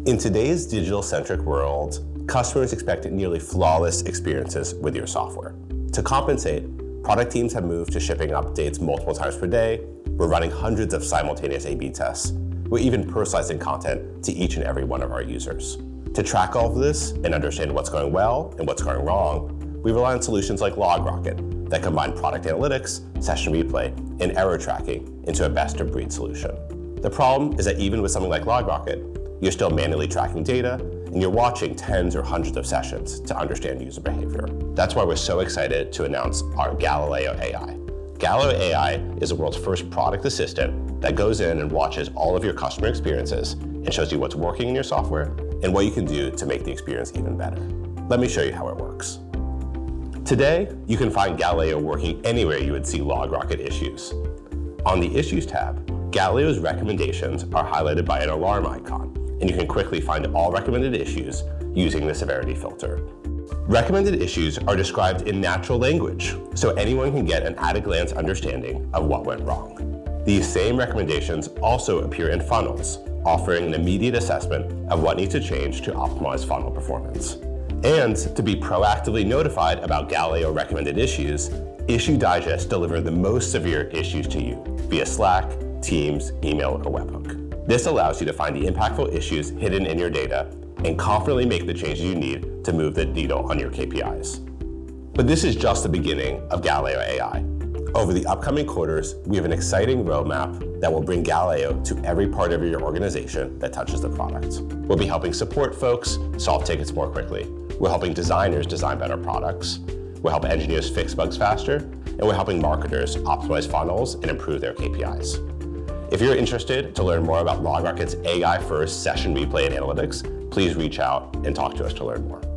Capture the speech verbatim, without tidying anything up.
In today's digital-centric world, customers expect nearly flawless experiences with your software. To compensate, product teams have moved to shipping updates multiple times per day. We're running hundreds of simultaneous A B tests. We're even personalizing content to each and every one of our users. To track all of this and understand what's going well and what's going wrong, we rely on solutions like LogRocket that combine product analytics, session replay, and error tracking into a best-of-breed solution. The problem is that even with something like LogRocket, you're still manually tracking data, and you're watching tens or hundreds of sessions to understand user behavior. That's why we're so excited to announce our Galileo A I. Galileo A I is the world's first product assistant that goes in and watches all of your customer experiences and shows you what's working in your software and what you can do to make the experience even better. Let me show you how it works. Today, you can find Galileo working anywhere you would see LogRocket issues. On the Issues tab, Galileo's recommendations are highlighted by an alarm icon, and you can quickly find all recommended issues using the severity filter. Recommended issues are described in natural language, so anyone can get an at-a-glance understanding of what went wrong. These same recommendations also appear in funnels, offering an immediate assessment of what needs to change to optimize funnel performance. And to be proactively notified about Galileo recommended issues, Issue Digests deliver the most severe issues to you via Slack, Teams, email, or webhook. This allows you to find the impactful issues hidden in your data and confidently make the changes you need to move the needle on your K P Is. But this is just the beginning of Galileo A I. Over the upcoming quarters, we have an exciting roadmap that will bring Galileo to every part of your organization that touches the product. We'll be helping support folks solve tickets more quickly. We're helping designers design better products. We'll help engineers fix bugs faster. And we're helping marketers optimize funnels and improve their K P Is. If you're interested to learn more about LogRocket's A I-first session replay and analytics, please reach out and talk to us to learn more.